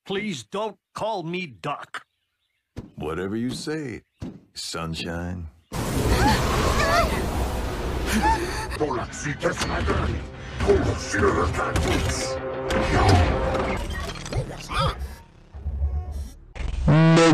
Please don't call me Duck. Whatever you say, Sunshine. Polak